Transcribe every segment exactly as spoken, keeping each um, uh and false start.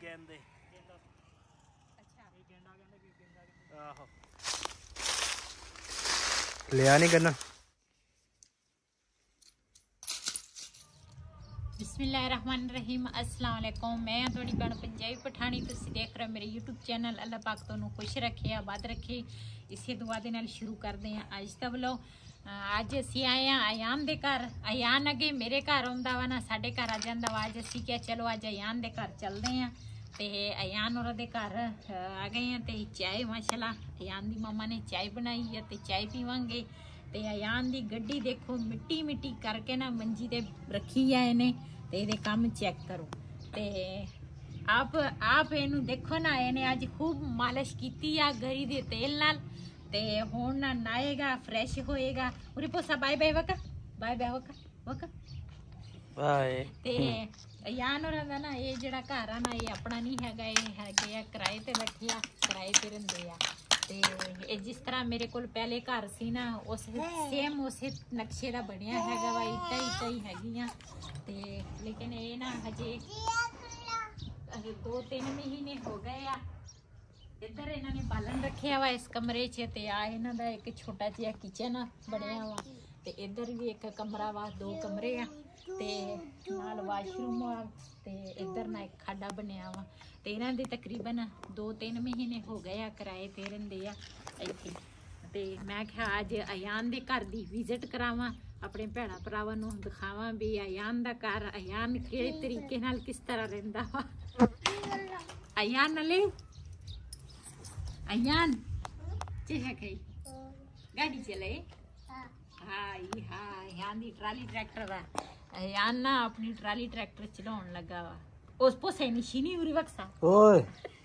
ਕਹਿੰਦੇ ਅੱਛਾ ਇਹ ਗੇਂਡਾ ਕਹਿੰਦੇ ਕਿ ਗੇਂਡਾ ਕਹਿੰਦੇ ਆਹੋ ਲਿਆ ਨਹੀਂ ਕਰਨਾ बिस्मिल्लाहिर्रहमानिर्रहीम अस्सलाम वालेकुम मैं थोड़ी भैन पंजाबी पठानी तुसीं देख रहे हो मेरे यूट्यूब चैनल अल्लाह पाक तुहानूं खुश रखे आबाद रखे इसे दुआ दे नाल शुरू करते हैं अज दा व्लॉग अज असीं आए हैं अयान दे घर अयान अगे मेरे घर आउंदा वा ना साडे घर आ जांदा वा अज असीं क्या चलो अज अयान दे घर चलदे हैं ते अयान होरां दे घर आ गए हैं ते चाय माशाल्लाह अयान दी मम्मा ने चाय बनाई है ते चाय पीवांगे ते अयान दी गड्डी देखो मिट्टी मिट्टी करके ना मंजी ते रखी है इन्हें ते इहदे काम चेक करो ते आप आप इनू देखो ना इन्हें अज खूब मालिश कीती आ गरी दे तेल नाल ते हुण ना नहाएगा फ्रैश होएगा उरे पोसा बाय बाय वका बाय बाय वका वका बाय ते अयान होरां दा ना ये जिहड़ा घर आ ना ये अपना नहीं हैगा ये हैगे आ किराए ते बैठे आ किराए ते रहिंदे आ ते जिस तरह मेरे को पहले घर सी ना उस सेम उस नक्शे का बनया हैगा वा इटा इटा ही हैगियां ते लेकिन ये ना हजे दो तीन महीने हो गए आ इधर इन्होंने बालन रखे वा इस कमरे च ते आ इन्हां दा एक छोटा जिहा किचन बनया वा ते इधर भी एक कमरा वा दो कमरे आ ते नाल वाशरूम आ ते इधर ना एक खाडा बनया वा ते इन्हां दे तकरीबन दो तीन महीने हो गए आ किराए ते रहिंदे आ इत्थे ते मैं क्या अज अयान दे घर दी विजिट करावां अपने भैणा भरावां नूं दिखावां भी अयान दा घर अयान किहड़े तरीके नाल किस तरह रहिंदा वा अयान नले अयान चेहा गई गाड़ी चले हाय हाय अयान दी ट्राली ट्रैक्टर वा अयान ना अपनी ट्राली ट्रैक्टर चलाउण लगा वा उस पोसे निशीनी उरी वक्सा ओए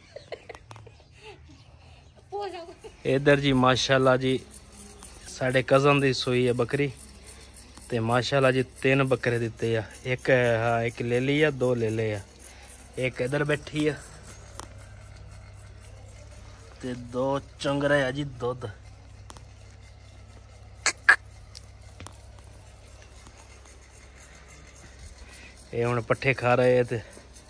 इधर जी माशाल्लाह जी साडे कजन दी सोई है बकरी ते माशाल्लाह जी तीन बकरे दिते आ एक हाँ एक ले ली है दो ले ले एक इधर बैठी है ते दो चंगरे है जी दुध ये हुण पट्ठे खा रहे हैं ते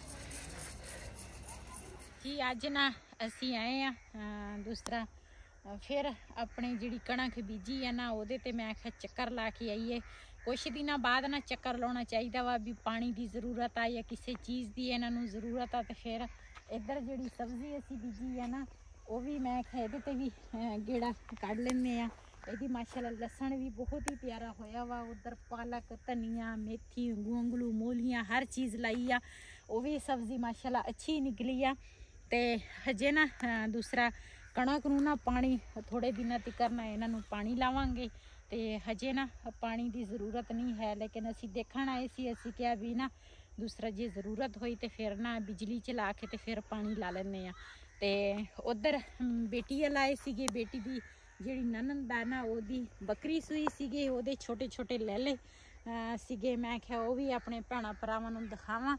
जी अज ना असी आए हैं दूसरा फिर अपनी जिहड़ी कणक बीजी है ना उहदे ते मैं आख्या चक्कर ला के आईए कुछ दिनों बाद ना चक्कर लाना चाहिए वा भी पानी की जरूरत आ या किसी चीज़ की इन्हों जरूरत आ तो फिर इधर जिहड़ी सब्जी असी बीजी है ना वो भी मैं आख्या इहदे ते भी गेड़ा कढ़ लैने आ इहदी माशाल्लाह लसन भी बहुत ही प्यारा होया वा उधर पालक धनिया मेथी गोंगलू मूलियां हर चीज़ लाई आ वो भी सब्जी माशाल्लाह अच्छी निकली आ ते हजे ना दूसरा कणक नूं ना पानी थोड़े दिनों तक ना इन्हों पानी लावांगे ते हजे ना पानी की जरूरत नहीं है लेकिन असी देखण आए सी असी क्या भी ना दूसरा जे जरूरत हुई तो फिर ना बिजली चला के ते फिर पानी ला लैने आ ते उधर बेटी लाए सीगे बेटी दी जिहड़ी ननद दा ना ओदी बकरी सूई सीगे ओदे छोटे छोटे लैले सीगे मैं क्या वो भी अपने भैणा भरावां नूं दिखावां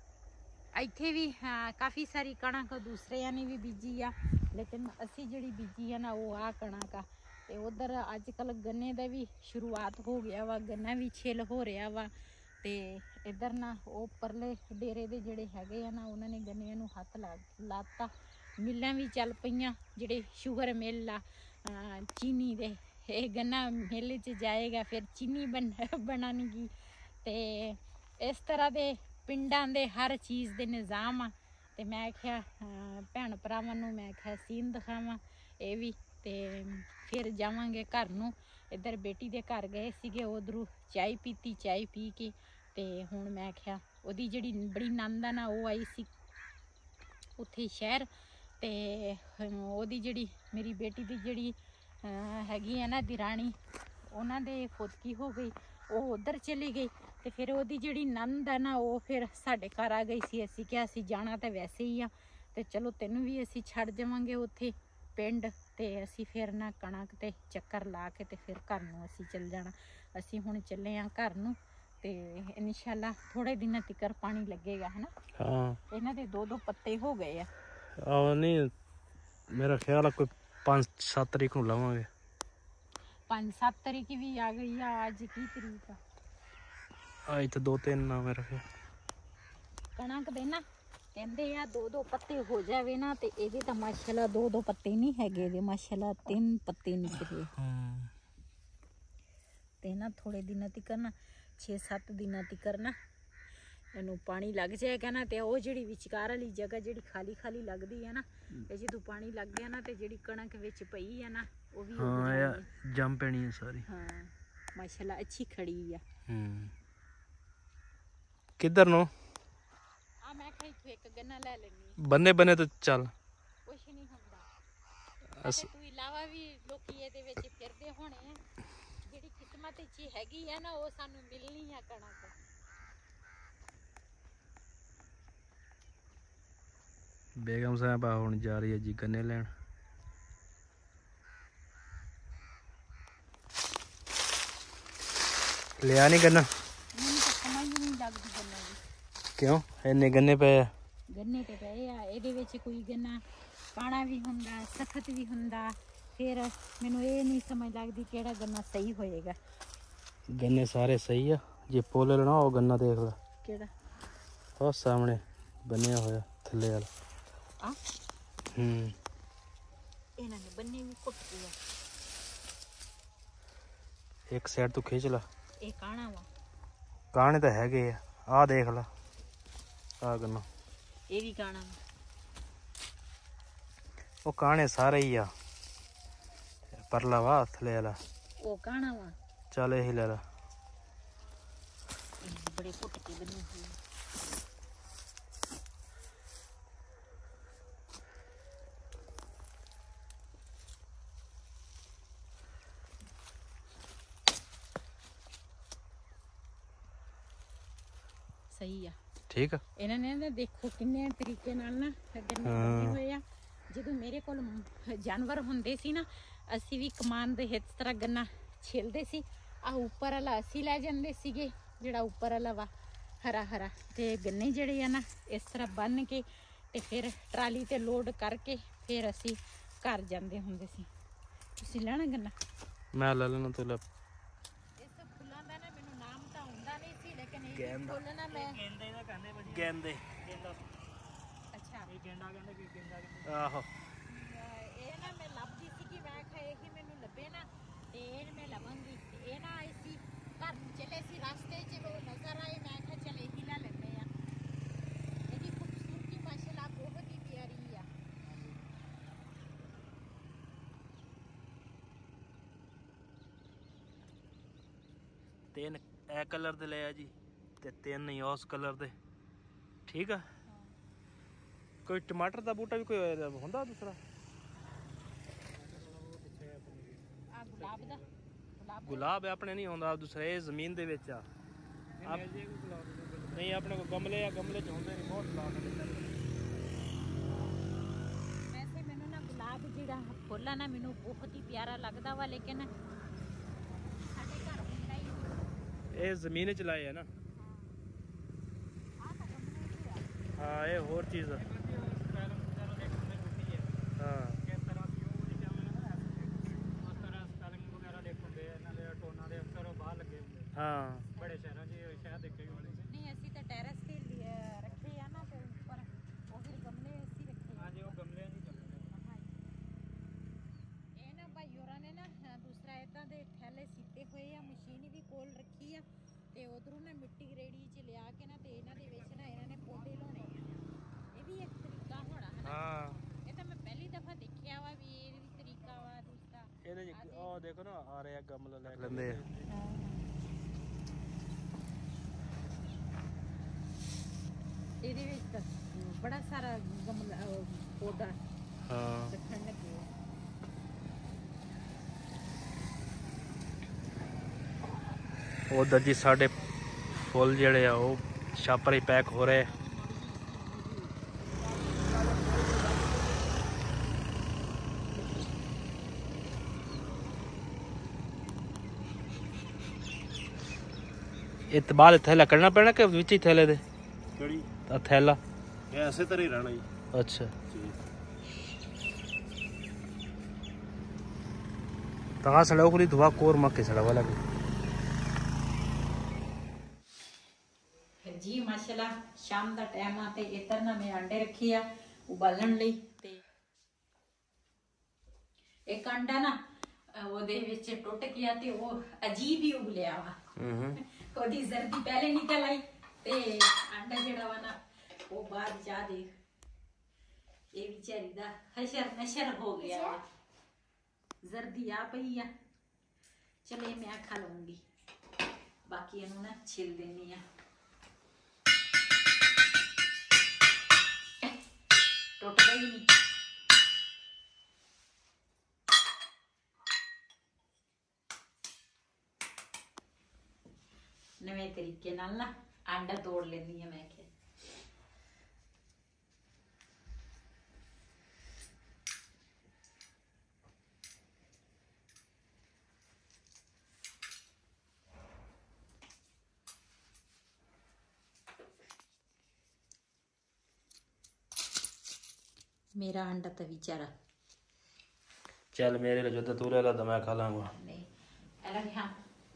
इत्थे भी काफ़ी सारी कणक दूसरे ने भी बीजी आ लेकिन असी जिहड़ी बीजी है ना वो आ कणक आ ते उधर अजकल गन्ने दा भी शुरुआत हो गया वा गन्ना भी छिल हो रहा वा ते इधर ना वो परले डेरे दे जिहड़े हैगे आ ना उन्होंने गन्नियां नूं हत्थ ला लाता मिल्लां भी चल पईयां जिहड़े शुगर मिल आ चीनी दे ये गन्ना मिल च जाएगा फिर चीनी बन बनाने की ते इस तरह दे पिंडां दे हर चीज़ दे निज़ाम आ ते मैं आख्या भैन भरावां नूं मैं आख्या सीन दिखावां ये भी ते फिर जावांगे घर नूं इधर बेटी दे घर गए सीगे उधरों चाय पीती चाय पी के ते हुण मैं आख्या ओदी जिहड़ी बड़ी नंद आ ना वो आई सी उत्थे शहर ते ओदी जिहड़ी मेरी बेटी दी जिहड़ी हैगी है ना दिरानी उन्हां दे फौतकी हो गई वो उधर चली गई तो फिर ओदी जिहड़ी नंद है ना वो फिर साडे घर आ गई सी असी क्या असी जाना तो वैसे ही आ ते चलो तेनू भी असी छड़ जावांगे उत्थे पिंड ते असी फिर ना कणक ते चक्कर ला के ते फिर घर नूं असी चल जाना असी हुण चले आ घर नूं ते इंशाल्लाह थोड़े दिनों तक पानी लगेगा है ना हाँ इन्हां दे दो दो पत्ते हो गए आ नहीं मेरा ख्याल है कोई पाँच सात तरीक नूं लावांगे पाँच सात तरीक भी आ गई आ अज की तरीक आ आज तो दो तीन ना मेरा ख्याल कणक देना ਕਹਿੰਦੇ ਆ ਦੋ ਦੋ ਪੱਤੇ ਹੋ ਜਾਵੇ ਨਾ ਤੇ ਇਹਦੇ ਤਾਂ ਮਾਸ਼ਾਅੱਲਾ ਦੋ ਦੋ ਪੱਤੇ ਨਹੀਂ ਹੈਗੇ, ਇਹਦੇ ਮਾਸ਼ਾਅੱਲਾ ਤਿੰਨ ਪੱਤੇ ਨਿਕਲੇ। ਹੂੰ ਤੇ ਨਾ ਥੋੜੇ ਦਿਨਾਂ ਤੱਕ ਨਾ ਛੇ ਸੱਤ ਦਿਨਾਂ ਤੱਕ ਨਾ ਇਹਨੂੰ ਪਾਣੀ ਲੱਗ ਜਾਏਗਾ ਨਾ ਤੇ ਉਹ ਜਿਹੜੀ ਵਿਚਕਾਰ ਵਾਲੀ ਜਗ੍ਹਾ ਜਿਹੜੀ ਖਾਲੀ ਖਾਲੀ ਲੱਗਦੀ ਹੈ ਨਾ, ਤੇ ਜਦੋਂ ਪਾਣੀ ਲੱਗ ਗਿਆ ਨਾ ਤੇ ਜਿਹੜੀ ਕਣਕ ਵਿੱਚ ਪਈ ਹੈ ਨਾ ਉਹ ਵੀ ਹਾਂ ਇਹ ਜੰਮ ਪੈਣੀ ਹੈ ਸਾਰੀ। ਹਾਂ ਮਾਸ਼ਾਅੱਲਾ ਅੱਛੀ ਖੜੀ ਆ। ਹੂੰ ਕਿੱਧਰ ਨੂੰ ਆ ਮੈਂ ਖਾਈ ਤੂੰ ਇੱਕ ਗੰਨਾ ਲੈ ਲੈਣੀ, ਬੰਨੇ ਬੰਨੇ ਤੋਂ ਚੱਲ, ਕੁਛ ਨਹੀਂ ਹੁੰਦਾ। ਅਸ ਤੂੰ ਇਲਾਵਾ ਵੀ ਲੋਕੀ ਇਹਦੇ ਵਿੱਚ ਫਿਰਦੇ ਹੋਣੇ ਆ, ਜਿਹੜੀ ਕਿਸਮਤ ਵਿੱਚ ਹੀ ਹੈਗੀ ਆ ਨਾ ਉਹ ਸਾਨੂੰ ਮਿਲਣੀ ਆ ਕਣਕ। ਬੇਗਮ ਸਾਹਿਬ ਆ ਹੁਣ ਜਾ ਰਹੀ ਹੈ ਜੀ ਗੰਨੇ ਲੈਣ। ਲਿਆ ਨਹੀਂ ਗੰਨਾ? ਮੈਨੂੰ ਤਾਂ ਸਮਝ ਨਹੀਂ ਲੱਗਦੀ ਗੰਨਾ ਦੀ। ਕਿਉਂ ਇੰਨੇ ਗੰਨੇ ਪਏ ਆ? ਗੰਨੇ ਤੇ ਪਏ ਆ, ਇਹਦੇ ਵਿੱਚ ਕੋਈ ਗੰਨਾ ਕਾਣਾ ਵੀ ਹੁੰਦਾ, ਸਖਤ ਵੀ ਹੁੰਦਾ, ਫਿਰ ਮੈਨੂੰ ਇਹ ਨਹੀਂ ਸਮਝ ਲੱਗਦੀ ਕਿਹੜਾ ਗੰਨਾ ਸਹੀ ਹੋਏਗਾ। ਗੰਨੇ ਸਾਰੇ ਸਹੀ ਆ, ਜੇ ਪੁੱਲ ਲੈਣਾ ਉਹ ਗੰਨਾ ਦੇਖ ਲੈ ਕਿਹੜਾ ਉਹ ਸਾਹਮਣੇ ਬੰਨਿਆ ਹੋਇਆ ਥੱਲੇ ਵਾਲਾ। ਆ ਹੂੰ ਇਹਨਾਂ ਨੇ ਬੰਨੇ ਵੀ ਕੁੱਟੇ ਆ। ਇੱਕ ਸਾਈਡ ਤੋਂ ਖਿੱਚ ਲਾ, ਇਹ ਕਾਣਾ ਵਾ, ਕਾਣੇ ਤਾਂ ਹੈਗੇ ਆ, ਆਹ ਦੇਖ ਲਾ ਆਹ ਗੰਨਾ, ਇਹ ਵੀ ਕਾਣਾ ਵਾ। ਉਹ ਕਾਣੇ ਸਾਰੇ ਹੀ ਆ, ਪਰਲਾ ਵਾ ਥੱਲੇ ਵਾਲਾ ਉਹ ਕਾਣਾ ਵਾ, ਚੱਲ ਇਹੀ ਲੈ ਲਾ। ਇਹ ਬੜੇ ਕੁੱਟ ਕੇ ਬੰਨੇ ਹੋਏ। ਸਹੀ ਆ, ਠੀਕ ਆ। ਇਹਨਾਂ ਨੇ ਨਾ ਦੇਖੋ ਕਿੰਨੇ ਤਰੀਕੇ ਨਾਲ ਨਾ ਗੰਨੇ ਬਣੇ ਹੋਏ ਆ। ਜਦੋਂ ਮੇਰੇ ਕੋਲ ਜਾਨਵਰ ਹੁੰਦੇ ਸੀ ਨਾ, ਅਸੀਂ ਵੀ ਕਮਾਨ ਦੇ ਇਸ ਤਰ੍ਹਾਂ ਗੰਨਾ ਛਿਲਦੇ ਸੀ। ਆ ਉੱਪਰ ਵਾਲਾ ਅਸੀਂ ਲੈ ਜਾਂਦੇ ਸੀਗੇ, ਜਿਹੜਾ ਉੱਪਰ ਵਾਲਾ ਵਾ ਹਰਾ ਹਰਾ, ਤੇ ਗੰਨੇ ਜਿਹੜੇ ਆ ਨਾ ਇਸ ਤਰ੍ਹਾਂ ਬੰਨ ਕੇ ਤੇ ਫਿਰ ਟਰਾਲੀ ਤੇ ਲੋਡ ਕਰਕੇ ਫਿਰ ਅਸੀਂ ਘਰ ਜਾਂਦੇ ਹੁੰਦੇ ਸੀ। ਤੁਸੀਂ ਲੈਣਾ ਗੰਨਾ? ਮੈਂ ਲੈ ਲੈਣਾ ਤੂੰ ਲੈ। ਇਸ ਫੁੱਲਾਂ ਦਾ ਨਾ ਮੈਨੂੰ ਨਾਮ ਤਾਂ ਆਉਂਦਾ ਨਹੀਂ ਸੀ, ਲੇਕਿਨ ਇਹ ਫੁੱਲ ਨਾ ਮੈਂ ਗੇਂਦੇ ਦਾ ਕਹਿੰਦੇ ਭਾਜੀ, ਗੇਂਦੇ ਗੇਂਦਾ। ਅੱਛਾ ਇਹ ਗੇਂਦਾ ਕਹਿੰਦੇ ਕਿ ਗੇਂਦਾ ਕਹਿੰਦੇ। ਆਹੋ ਇਹ ਨਾ ਮੈਂ ਲੱਭਦੀ ਸੀ ਕਿ ਮੈਂ ਕਿਹਾ ਇਹੀ ਮੈਨੂੰ ਲੱਭੇ ਨਾ ਤੇ ਇਹ ਮੈਂ ਲਵਾਂਗੀ। ਤੇ ਇਹ ਨਾ ਅਸੀਂ ਘਰ ਨੂੰ ਚੱਲੇ ਸੀ, ਰਸਤੇ 'ਚ ਉਹ ਨਜ਼ਰ ਆਏ, ਮੈਂ ਕਿਹਾ ਚੱਲ ਇਹੀ ਲੈ ਲੈਂਦੇ ਆ। ਇਹਦੀ ਖੂਬਸੂਰਤੀ ਮਾਸ਼ਾਅੱਲਾ ਬਹੁਤ ਹੀ ਪਿਆਰੀ ਆ। ਤਿੰਨ ਇਹ ਕਲਰ ਦੇ ਲਏ ਆ ਜੀ ਤੇ ਤਿੰਨ ਹੀ ਉਸ ਕਲਰ ਦੇ, ਠੀਕ ਆ। ਕੋਈ ਟਮਾਟਰ ਦਾ ਬੂਟਾ ਵੀ ਕੋਈ ਹੁੰਦਾ ਦੂਸਰਾ? ਆ ਗੁਲਾਬ ਦਾ, ਗੁਲਾਬ ਗੁਲਾਬ ਆਪਣੇ ਨਹੀਂ ਹੁੰਦਾ, ਦੂਸਰੇ ਇਹ ਜ਼ਮੀਨ ਦੇ ਵਿੱਚ ਆ। ਨਹੀਂ ਆਪਣੇ ਕੋਲ ਗਮਲੇ ਆ, ਗਮਲੇ ਚ ਹੁੰਦੇ ਨਹੀਂ ਬਹੁਤ ਗੁਲਾਬ। ਵੈਸੇ ਮੈਨੂੰ ਨਾ ਗੁਲਾਬ ਜਿਹੜਾ ਫੁੱਲ ਆ ਨਾ ਮੈਨੂੰ ਬਹੁਤ ਹੀ ਪਿਆਰਾ ਲੱਗਦਾ ਵਾ, ਲੇਕਿਨ ਸਾਡੇ ਘਰ ਹੁੰਦਾ ਹੀ ਨਹੀਂ। ਇਹ ਜ਼ਮੀਨ ਚ ਲਾਏ ਆ ਨਾ। ਆ ਤਾਂ ਗਮਲੇ 'ਚ ਆ। ਹਾਂ ਇਹ ਹੋਰ ਚੀਜ਼ ਆ। ਹਾਂ ਹਾਂ ਬੜੇ ਸ਼ਹਿਰਾਂ 'ਚ ਸ਼ਹਿਰ ਦੇਖੇ ਹੋਣੇ। ਨਹੀਂ ਅਸੀਂ ਤਾਂ ਟੈਰਸ ਤੇ ਲਿਆ- ਰੱਖੇ ਆ ਨਾ, ਤੇ ਉੱਪਰ ਉਹ ਫਿਰ ਗਮਲੇ ਅਸੀਂ ਰੱਖੇ ਆ। ਹਾਂਜੀ ਉਹ ਗਮਲਿਆਂ 'ਚ ਚੱਲਦੇ। ਇਹ ਨਾ ਭਾਈ ਹੋਰਾਂ ਨੇ ਨਾ ਅਹ ਦੂਸਰਾ ਇਦਾਂ ਦੇ ਥੈਲੇ ਸੀਤੇ ਹੋਏ ਆ, ਮਸ਼ੀਨ ਵੀ ਕੋਲ ਰੱਖੀ ਆ, ਤੇ ਉਧਰੋਂ ਨਾ ਮਿੱਟੀ ਰੇੜੀ 'ਚ ਲਿਆ ਕੇ ਨਾ ਤੇ ਇਹਨਾਂ ਦੇ ਵਿੱਚ ਨਾ ਇਹਨਾਂ ਨੇ ਪੌਦੇ ਲਾਉਣੇ ਆ। ਇਹ ਵੀ ਇੱਕ ਤਰੀਕਾ ਹੋਣਾ ਹੈ ਨਾ। ਹਾਂ ਇਹ ਤਾਂ ਮੈਂ ਪਹਿਲੀ ਦਫਾ ਦੇਖਿਆ ਵਾ ਵੀ ਇਹ ਵੀ ਤਰੀਕਾ ਵਾ ਦੂਸਰਾ। ਇਹਦੇ ਚ ਉਹ ਦੇਖੋ ਨਾ ਆ ਰਿਹਾ ਗਮਲਾ ਲੈ ਲੈਂਦੇ ਆ। ਇਹਦੇ ਵਿੱਚ ਤਾਂ ਬੜਾ ਸਾਰਾ ਗਮਲਾ ਉਹ ਪੌਦਾ ਹਾਂ ਰੱਖਣ ਲੱਗੇ ਆ। ਉਧਰ ਜੀ ਸਾਡੇ ਫੁੱਲ ਜਿਹੜੇ ਆ ਉਹ ਛਾਪਰ ਹੀ ਪੈਕ ਹੋ ਰਹੇ। ਇਹ ਤੋਂ ਬਾਅਦ ਥੈਲਾ ਕੱਢਣਾ ਪੈਣਾ ਕਿ ਵਿੱਚ ਹੀ ਥੈਲੇ ਦੇ? ਕਿਹੜੀ? ਆ ਥੈਲਾ ਇਹ ਐਸੇ ਤਰ੍ਹਾਂ ਹੀ ਰਹਿਣਾ ਜੀ। ਅੱਛਾ ਤਾਂ ਸੜਾ ਕੋਲੀ ਧਵਾ ਕੋਰ ਮੱਕੇ ਸੜਾ ਵਾਲਾ जी माशा माशाल्लाह शाम दा टाइम आ ते इधर ना मैं अंडे रखे आ उबालन लई ते एक अंडा ना ਉਹਦੇ ਵਿੱਚ ਟੁੱਟ ਗਿਆ ਤੇ ਉਹ ਅਜੀਬ ਹੀ ਉਬਲਿਆ ਵਾ ਉਹਦੀ ਜ਼ਰਦੀ ਪਹਿਲੇ ਨਿਕਲ ਆਈ ਤੇ ਅੰਡਾ ਜਿਹੜਾ ਵਾ ਨਾ ਉਹ ਬਾਹਰ ਜਾ ਦੇਖ ਇਹ ਵਿਚਾਰੀ ਦਾ ਹਸ਼ਰ ਨਸ਼ਰ ਹੋ ਗਿਆ ਵਾ ਜ਼ਰਦੀ ਆ ਪਈ ਆ ਚਲੇ ਮੈਂ ਖਾ ਲਵਾਂਗੀ ਬਾਕੀ ਇਹਨੂੰ ਨਾ ਛਿਲ ਦੇਣੀ ਆ ਟੁੱਟਦਾ ਹੀ ਨਹੀਂ नवे तरीके नाल ना आंडा तोड़ लेनी है मैं क्या मेरा अंडा तो बेचारा चल मेरे लिए जो तू ले ला तो मैं खा लाऊंगा नहीं अलग हाँ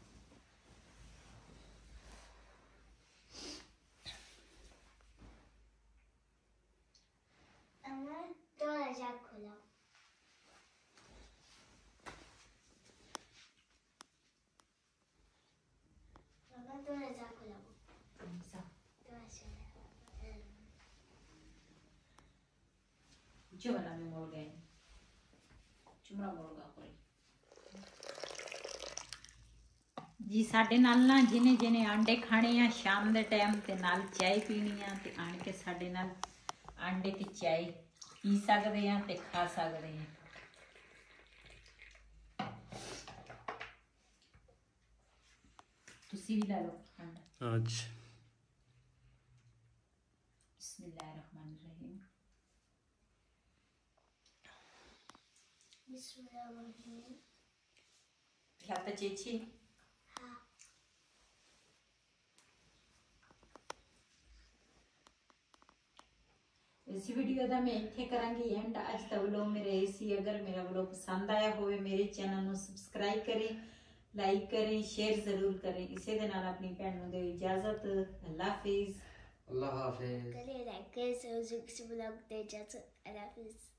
Cuma mi mool gay cuma mool गा कोई जी साडे नाल ना जिने जिने आंडे खाने आ शाम दे टाइम ते नाल चाय पीनी आ ते आण के साडे नाल आंडे ते चाय पी सकदे आ ते खा सकदे आ तुसी भी ला लो आंडा अच्छा बिस्मिल्लाहिर्रहमानिर्रहीम Bismillahirrahmanirrahim. Lata Cici. हाँ. इस वीडियो का मैं इत्थे करांगी एंड आज दा व्लॉग मेरे ऐसी अगर मेरा व्लॉग पसंद आया होवे मेरे चैनल ਨੂੰ सब्सक्राइब करें लाइक करें शेयर जरूर करें इसे दे नाल अपनी भैन ਨੂੰ ਦਿਓ इजाजत अल्लाह हाफिज अल्लाह हाफिज करें लाइक करें सब्सक्राइब व्लॉग दे इजाजत अल्लाह हाफिज।